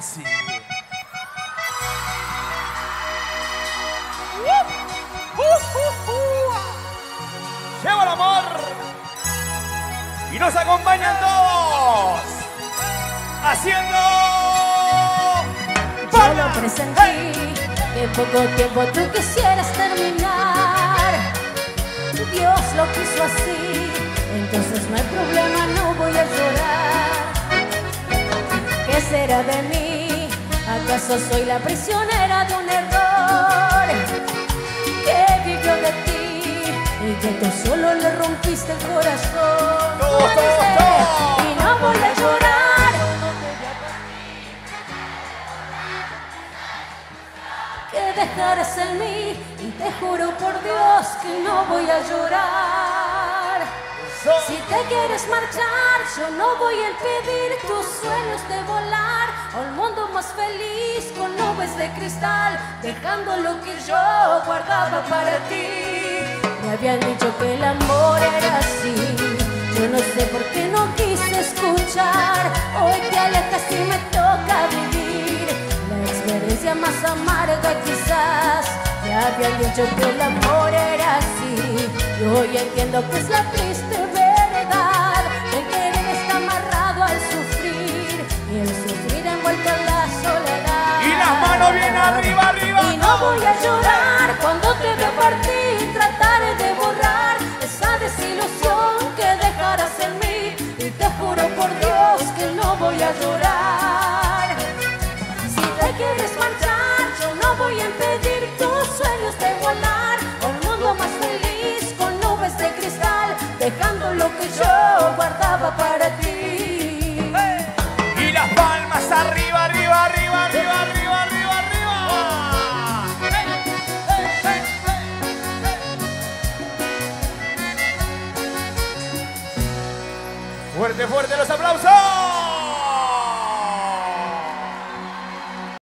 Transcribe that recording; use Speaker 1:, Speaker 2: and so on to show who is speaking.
Speaker 1: así. Lleva el amor y nos acompañan todos haciendo
Speaker 2: Yo lo presentí, que en poco tiempo tú quisieras terminar. Dios lo quiso así, entonces no hay problema, no voy a llorar. ¿Qué será de mí? ¿Acaso soy la prisionera de un error? ¿Qué vivió de ti? Y que tú solo le rompiste el corazón. Y no voy a llorar. Que dejarás en mí y te juro por Dios que no voy a llorar. Si te quieres marchar, yo no voy a impedir tus sueños de volar a un mundo más feliz con nubes de cristal, dejando lo que yo guardaba para ti. Me habían dicho que el amor era así, yo no sé por qué no quise escuchar. Hoy te alejas y me toca vivir la experiencia más amarga quizás. Me habían dicho que el amor era así, y hoy entiendo que es la triste verdad. El querer está amarrado al sufrir, y el sufrir envuelto en la soledad.
Speaker 1: Y las manos bien arriba, arriba.
Speaker 2: Y no voy a llorar cuando te vea partir, trataré de borrar esa desilusión que dejarás en mí. Y te juro por Dios que no voy a llorar. Si te quieres marchar, yo no voy a impedir tus sueños de volar a un mundo más feliz con nubes de cristal, dejando lo que yo guardaba para ti.
Speaker 1: Y las palmas arriba, arriba, arriba, arriba, arriba, arriba, arriba. Fuerte, fuerte los aplausos.